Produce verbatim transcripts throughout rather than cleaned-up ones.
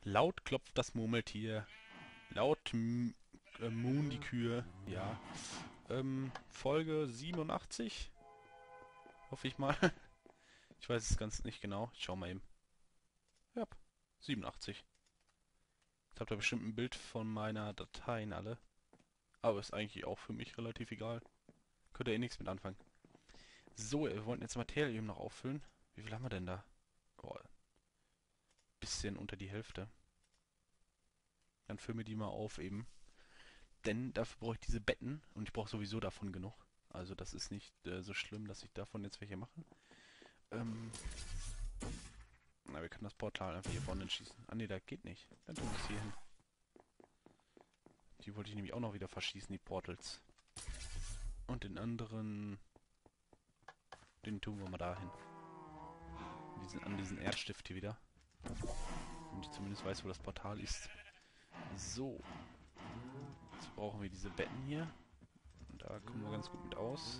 Laut klopft das Murmeltier. Laut m äh, muhen die Kühe. Ja. Ähm, Folge siebenundachtzig? Hoffe ich mal. Ich weiß es ganz nicht genau. Ich schau mal eben. Ja, siebenundachtzig. Jetzt habt ihr bestimmt ein Bild von meiner Dateien alle. Aber ist eigentlich auch für mich relativ egal. Könnt ihr eh nichts mit anfangen. So, wir wollten jetzt Materie eben noch auffüllen. Wie viel haben wir denn da? Boah, bisschen unter die Hälfte. Dann füllen wir die mal auf eben. Denn dafür brauche ich diese Betten und ich brauche sowieso davon genug. Also das ist nicht äh, so schlimm, dass ich davon jetzt welche mache. Ähm, na, wir können das Portal einfach hier vorne schießen. Ah ne, da geht nicht. Dann tun wir es hier hin. Die wollte ich nämlich auch noch wieder verschießen, die Portals. Und den anderen, den tun wir mal dahin. Diesen, an diesen Erdstift hier wieder. Damit ich zumindest weiß, wo das Portal ist. So. Jetzt brauchen wir diese Betten hier. Und da kommen wir ganz gut mit aus.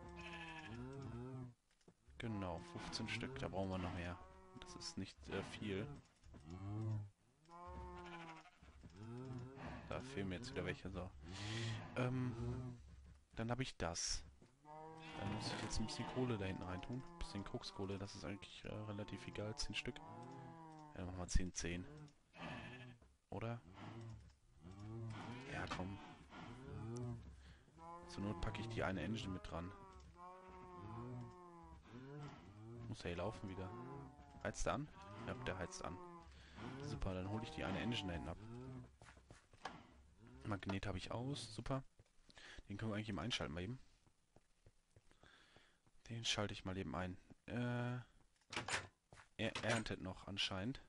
Genau, fünfzehn Stück, da brauchen wir noch mehr. Das ist nicht äh, viel. Da fehlen mir jetzt wieder welche. So. Ähm, dann habe ich das. Dann muss ich jetzt ein bisschen Kohle da hinten rein tun. Ein bisschen Kokskohle, das ist eigentlich äh, relativ egal. zehn Stück. Ja, machen wir zehn, zehn. Oder? Ja, komm. Zur Not packe ich die eine Engine mit dran. Muss ja hier laufen wieder. Heizt der an? Ja, der heizt an. Super, dann hole ich die eine Engine da hinten ab. Magnet habe ich aus. Super. Den können wir eigentlich eben einschalten mal eben. Den schalte ich mal eben ein. Äh, er erntet noch anscheinend.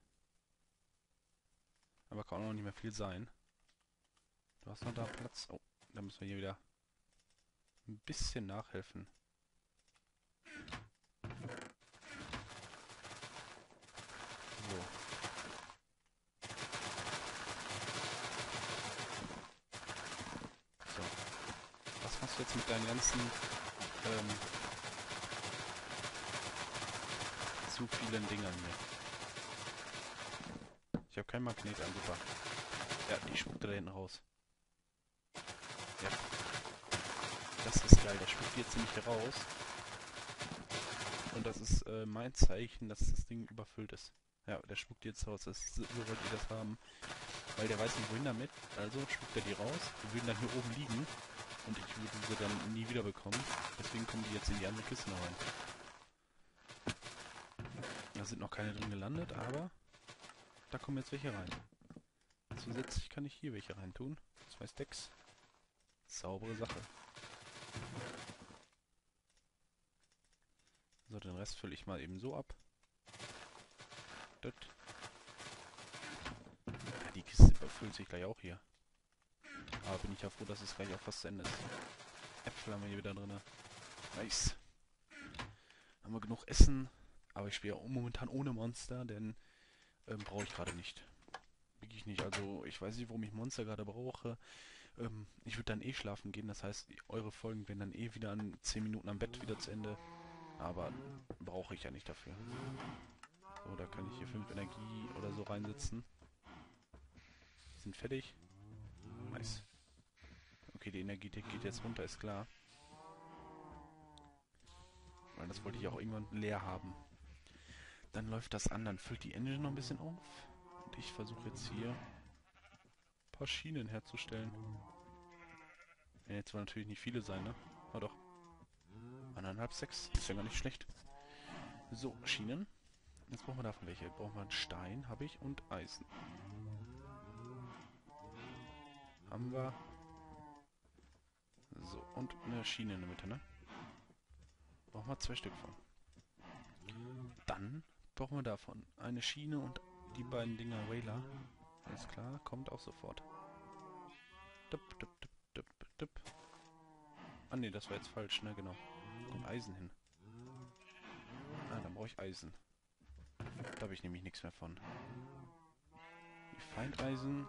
Aber kann auch noch nicht mehr viel sein. Du hast noch da Platz. Oh, da müssen wir hier wieder ein bisschen nachhelfen. So. So. Was machst du jetzt mit deinen ganzen ähm, zu vielen Dingern hier? Ich habe kein Magnet an, super. Ja, die spuckt da hinten raus. Ja. Das ist geil, der spuckt jetzt nämlich hier raus. Und das ist äh, mein Zeichen, dass das Ding überfüllt ist. Ja, der spuckt jetzt raus. Das, so wollt ihr das haben. Weil der weiß nicht wohin damit. Also spuckt er die raus. Die würden dann hier oben liegen. Und ich würde sie dann nie wieder bekommen. Deswegen kommen die jetzt in die andere Kiste noch rein. Da sind noch keine drin gelandet, aber da kommen jetzt welche rein. Zusätzlich kann ich hier welche rein tun. Zwei Stacks. Saubere Sache. So, den Rest fülle ich mal eben so ab. Das. Ja, die Kiste überfüllt sich gleich auch hier. Aber bin ich ja froh, dass es gleich auch fast zu Ende ist. Äpfel haben wir hier wieder drin. Nice. Haben wir genug Essen. Aber ich spiele ja momentan ohne Monster, denn ähm, brauche ich gerade nicht. Wirklich nicht. Also ich weiß nicht, warum ich Monster gerade brauche. Ähm, ich würde dann eh schlafen gehen. Das heißt, eure Folgen werden dann eh wieder an zehn Minuten am Bett wieder zu Ende. Aber brauche ich ja nicht dafür. So, da kann ich hier fünf Energie oder so reinsetzen. Die sind fertig. Nice. Okay, die Energie geht jetzt runter, ist klar. Weil das wollte ich auch irgendwann leer haben. Dann läuft das an, dann füllt die Engine noch ein bisschen auf. Und ich versuche jetzt hier ein paar Schienen herzustellen. Werden jetzt zwar natürlich nicht viele sein, ne? Aber doch. Anderthalb, sechs. Ist ja gar nicht schlecht. So, Schienen. Jetzt brauchen wir davon welche. Brauchen wir einen Stein, habe ich, und Eisen. Haben wir. So, und eine Schiene in der Mitte, ne? Brauchen wir zwei Stück von. Dann brauchen wir davon eine Schiene und die beiden Dinger Whaler. Alles klar, kommt auch sofort. Dup, dup, dup, dup, dup. Ah ne, das war jetzt falsch, ne, genau. Kommt Eisen hin. Ah, dann brauche ich Eisen. Da habe ich nämlich nichts mehr von. Die Feindeisen.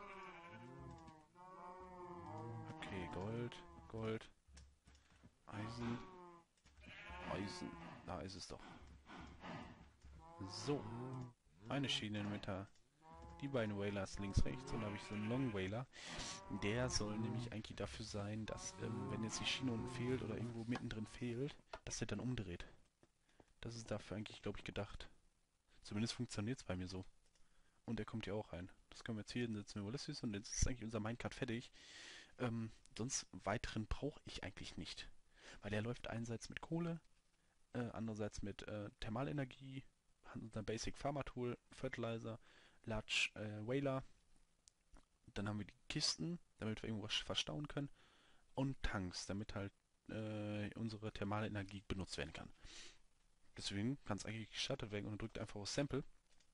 Okay, Gold, Gold. Eisen. Eisen. Da ist es doch. So. Eine Schiene mit der. die beiden Whalers links, rechts. Und dann habe ich so einen Long Whaler. Der soll nämlich eigentlich dafür sein, dass, ähm, wenn jetzt die Schiene unten fehlt oder irgendwo mittendrin fehlt, dass der dann umdreht. Das ist dafür eigentlich, glaube ich, gedacht. Zumindest funktioniert es bei mir so. Und der kommt ja auch rein. Das können wir jetzt hier hinsetzen mit Ulysses und jetzt ist eigentlich unser Minecart fertig. Ähm, sonst weiteren brauche ich eigentlich nicht. Weil der läuft einerseits mit Kohle, äh, andererseits mit äh, Thermalenergie, haben unser Basic Farmer Tool, Fertilizer, Large äh, Whaler. Dann haben wir die Kisten, damit wir irgendwas verstauen können. Und Tanks, damit halt äh, unsere Thermalenergie benutzt werden kann. Deswegen kann es eigentlich gestartet werden und drückt einfach auf Sample.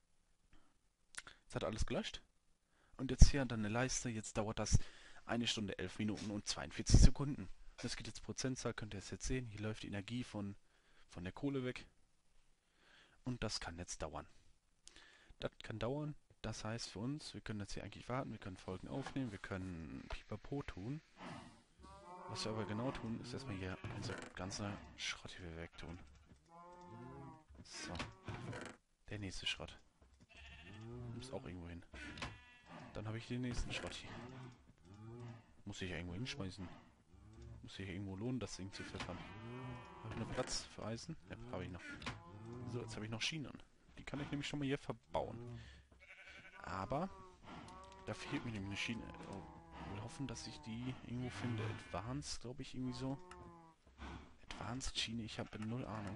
Es hat alles gelöscht. Und jetzt hier dann eine Leiste. Jetzt dauert das eine Stunde, elf Minuten und zweiundvierzig Sekunden. Das geht jetzt Prozentzahl, könnt ihr es jetzt sehen. Hier läuft die Energie von, von der Kohle weg. Und das kann jetzt dauern. Das kann dauern. Das heißt für uns, wir können jetzt hier eigentlich warten. Wir können Folgen aufnehmen. Wir können Pipapo tun. Was wir aber genau tun, ist erstmal hier unser ganzer Schrott hier wegtun. So. Der nächste Schrott. Muss auch irgendwo hin. Dann habe ich den nächsten Schrott hier. Muss ich ja irgendwo hinschmeißen. Muss sich ja irgendwo lohnen, das Ding zu pfeffern. Habe ich noch Platz für Eisen? Ja, habe ich noch. So, jetzt habe ich noch Schienen. Die kann ich nämlich schon mal hier verbauen. Aber da fehlt mir nämlich eine Schiene. Oh, ich will hoffen, dass ich die irgendwo finde. Advanced, glaube ich, irgendwie so. Advanced Schiene, ich habe null Ahnung.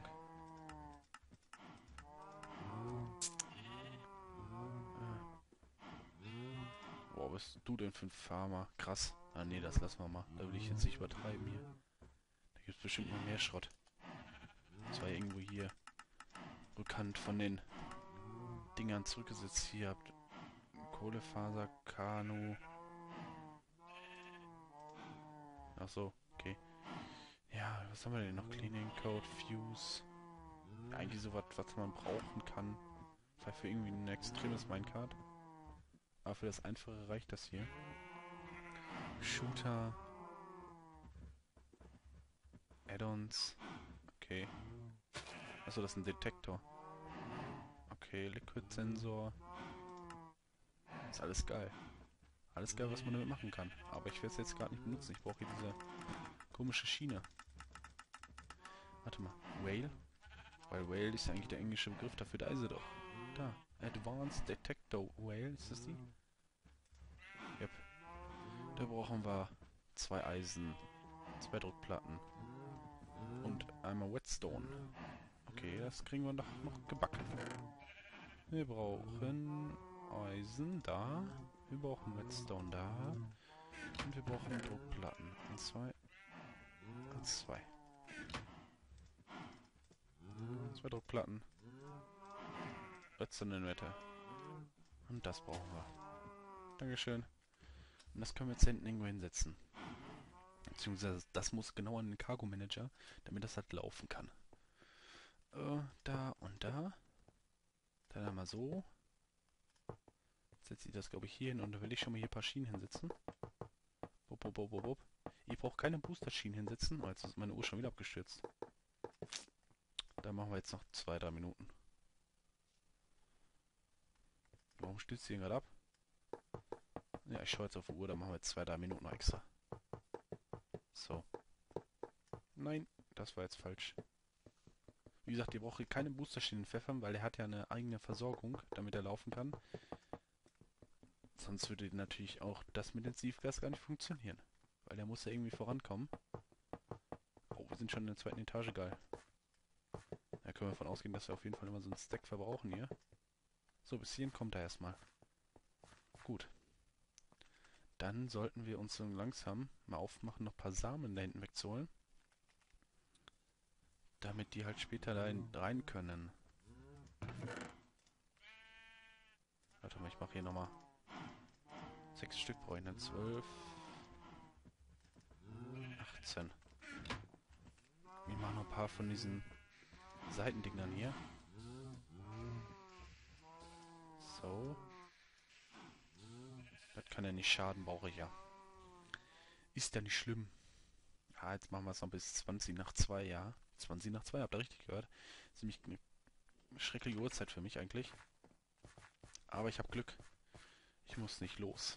Boah, was bist du denn für ein Farmer? Krass. Ah nee, das lassen wir mal. Da will ich jetzt nicht übertreiben hier. Da gibt es bestimmt noch mehr Schrott. Das war ja irgendwo hier Rückhand von den Dingern zurückgesetzt. Hier habt Kohlefaser, Kanu. Ach so, okay. Ja, was haben wir denn noch? Cleaning Code, Fuse. Ja, eigentlich sowas, was man brauchen kann. Vielleicht für irgendwie ein extremes Minecart. Aber für das Einfache reicht das hier. Shooter. Add-ons. Okay. Achso, das ist ein Detektor. Okay, Liquid-Sensor. Ist alles geil. Alles geil, was man damit machen kann. Aber ich werde es jetzt gerade nicht benutzen. Ich brauche hier diese komische Schiene. Warte mal. Whale? Weil Whale ist ja eigentlich der englische Begriff dafür. Da ist sie doch. Da. Advanced Detector Whale. Ist das die? Yep. Da brauchen wir zwei Eisen, zwei Druckplatten und einmal Whetstone. Okay, das kriegen wir doch noch gebacken. Wir brauchen Eisen da. Wir brauchen Whetstone da. Und wir brauchen Druckplatten. Und zwei. Und zwei. Zwei Druckplatten. Whetstone in Wette. Und das brauchen wir. Dankeschön. Und das können wir jetzt hinten irgendwo hinsetzen. Beziehungsweise das muss genau an den Cargo Manager, damit das halt laufen kann. Äh, da und da. Dann einmal so. Jetzt setze ich das, glaube ich, hier hin und da will ich schon mal hier ein paar Schienen hinsetzen. Wupp, wupp, wupp, wupp, wupp. Ich brauche keine Booster-Schienen hinsetzen. Oh, jetzt ist meine Uhr schon wieder abgestürzt. Da machen wir jetzt noch zwei, drei Minuten. Warum stürzt sie gerade ab? Ja, ich schaue jetzt auf die Uhr, dann machen wir jetzt zwei, drei Minuten noch extra. So. Nein, das war jetzt falsch. Wie gesagt, ihr braucht keine Boosterschienen pfeffern, weil er hat ja eine eigene Versorgung, damit er laufen kann. Sonst würde natürlich auch das mit dem Siefgas gar nicht funktionieren. Weil der muss ja irgendwie vorankommen. Oh, wir sind schon in der zweiten Etage, geil. Da können wir davon ausgehen, dass wir auf jeden Fall immer so einen Stack verbrauchen hier. So, bis hierhin kommt er erstmal. Gut. Dann sollten wir uns so langsam mal aufmachen, noch ein paar Samen da hinten wegzuholen. Damit die halt später da rein können. Warte mal, ich mache hier nochmal sechs Stück, brauche ich dann zwölf, achtzehn. Wir machen noch ein paar von diesen Seitendingern hier. So. Das kann ja nicht schaden, brauche ich ja. Ist ja nicht schlimm. Ja, jetzt machen wir es noch bis zwanzig nach zwei, ja. zwanzig nach zwei, habt ihr richtig gehört. Ziemlich eine schreckliche Uhrzeit für mich eigentlich. Aber ich habe Glück. Ich muss nicht los.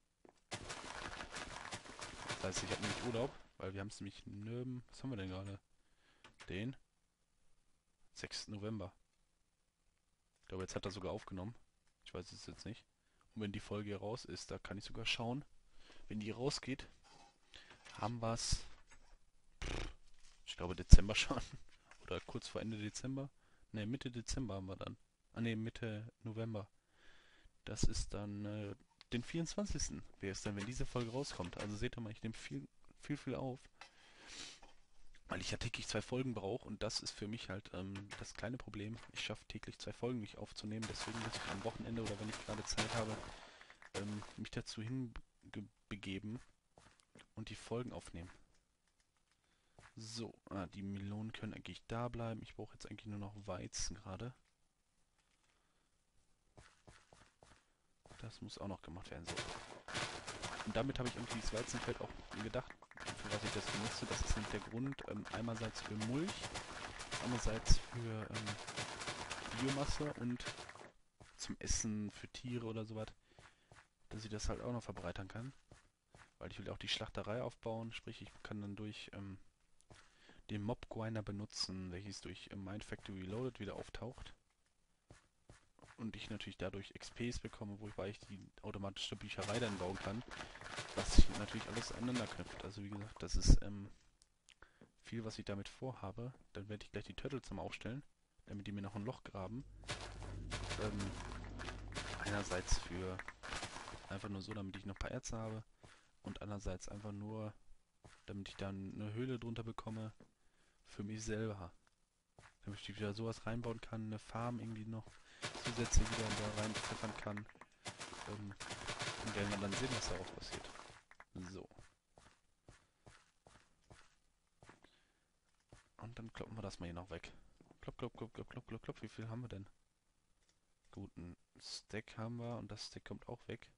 Das heißt, ich habe nämlich Urlaub, weil wir haben es nämlich nirgends... Was haben wir denn gerade? Den sechsten November. Ich glaube, jetzt hat er sogar aufgenommen. Ich weiß es jetzt nicht. Und wenn die Folge hier raus ist, da kann ich sogar schauen. Wenn die rausgeht, haben wir es... Ich glaube Dezember schon. Oder kurz vor Ende Dezember. Ne, Mitte Dezember haben wir dann. Ah ne, Mitte November. Das ist dann äh, den vierundzwanzigsten wäre es dann, wenn diese Folge rauskommt. Also seht ihr mal, ich nehme viel, viel, viel auf. Weil ich ja täglich zwei Folgen brauche und das ist für mich halt ähm, das kleine Problem. Ich schaffe täglich zwei Folgen nicht aufzunehmen, deswegen muss ich am Wochenende oder wenn ich gerade Zeit habe, ähm, mich dazu hinbegeben und die Folgen aufnehmen. So, ah, die Melonen können eigentlich da bleiben. Ich brauche jetzt eigentlich nur noch Weizen gerade. Das muss auch noch gemacht werden. So. Und damit habe ich irgendwie dieses Weizenfeld auch gedacht, für was ich das benutze. Das ist nämlich der Grund, ähm, einerseits für Mulch, andererseits für ähm, Biomasse und zum Essen für Tiere oder sowas, dass ich das halt auch noch verbreitern kann. Weil ich will auch die Schlachterei aufbauen, sprich ich kann dann durch ähm, den Mob Grinder benutzen, welches durch ähm, Mindfactory Reloaded wieder auftaucht. Und ich natürlich dadurch X Ps bekomme, wo ich, weil ich die automatische Bücherei dann bauen kann, was sich natürlich alles aneinander knüpft. Also wie gesagt, das ist ähm, viel, was ich damit vorhabe. Dann werde ich gleich die Turtles zum Aufstellen, damit die mir noch ein Loch graben. Ähm, einerseits für einfach nur so, damit ich noch ein paar Erze habe und andererseits einfach nur, damit ich dann eine Höhle drunter bekomme für mich selber. Damit ich wieder sowas reinbauen kann, eine Farm irgendwie noch Zusätze wieder da rein pfeffern kann. Ähm, und werden wir dann sehen, was daraus passiert. So. Und dann kloppen wir das mal hier noch weg. Klopp, klopp, klopp, klopp, klopp, klopp, klopp. Wie viel haben wir denn? Gut, ein Stack haben wir und das Stack kommt auch weg.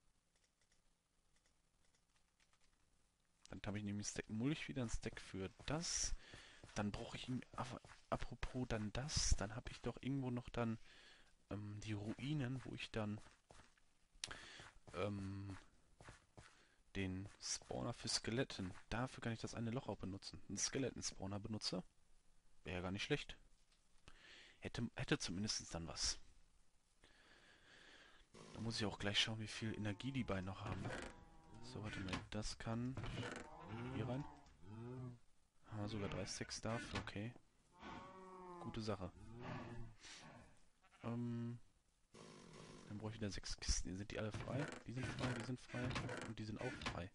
Dann habe ich nämlich ein Stack Mulch wieder, ein Stack für das. Dann brauche ich ihn, apropos dann das, dann habe ich doch irgendwo noch dann ähm, die Ruinen, wo ich dann ähm, den Spawner für Skeletten, dafür kann ich das eine Loch auch benutzen. Einen Skeleton-Spawner benutze, wäre ja gar nicht schlecht. Hätte, hätte zumindest dann was. Da muss ich auch gleich schauen, wie viel Energie die beiden noch haben. So, warte mal, das kann hier rein. Haben wir sogar drei Stacks dafür, okay. Gute Sache. Ähm, dann brauche ich wieder sechs Kisten. Sind die alle frei? Die sind frei, die sind frei und die sind auch frei.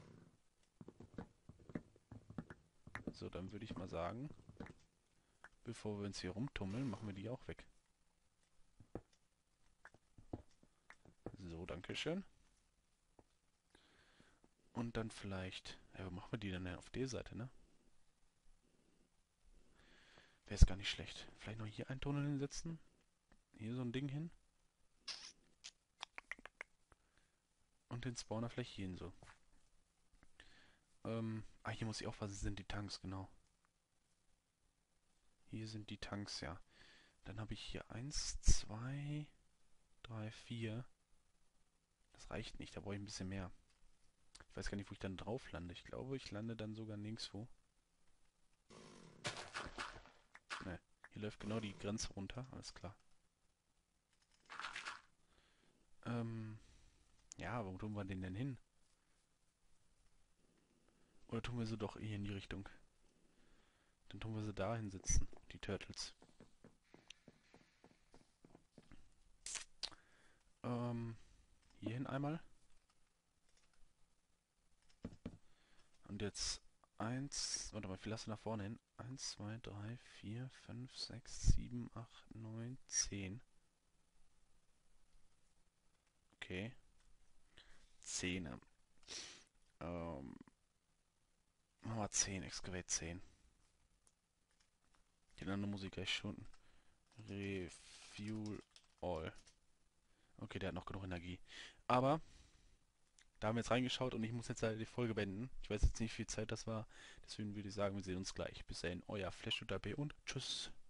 So, dann würde ich mal sagen, bevor wir uns hier rumtummeln, machen wir die auch weg. So, dankeschön. Und dann vielleicht, ja, wo machen wir die denn auf der Seite, ne? Wäre es gar nicht schlecht. Vielleicht noch hier einen Tunnel hinsetzen. Hier so ein Ding hin. Und den Spawner vielleicht hier hin so. Ähm, ah, hier muss ich aufpassen, sind die Tanks, genau. Hier sind die Tanks, ja. Dann habe ich hier eins, zwei, drei, vier. Das reicht nicht, da brauche ich ein bisschen mehr. Ich weiß gar nicht, wo ich dann drauf lande. Ich glaube, ich lande dann sogar nirgendwo. Ne, hier läuft genau die Grenze runter, alles klar. Ähm, ja, wo tun wir den denn hin? Oder tun wir sie doch hier in die Richtung? Dann tun wir sie da hinsetzen, die Turtles. Ähm, hierhin einmal. Und jetzt eins, warte mal, wie viel hast du nach vorne hin? eins, zwei, drei, vier, fünf, sechs, sieben, acht, neun, zehn. Okay. zehn. Ähm, machen wir zehn, Excavate zehn. Die andere muss ich gleich schon. Refuel all. Okay, der hat noch genug Energie. Aber da haben wir jetzt reingeschaut und ich muss jetzt halt die Folge beenden. Ich weiß jetzt nicht, wie viel Zeit das war. Deswegen würde ich sagen, wir sehen uns gleich. Bis dahin, euer Flash und tschüss.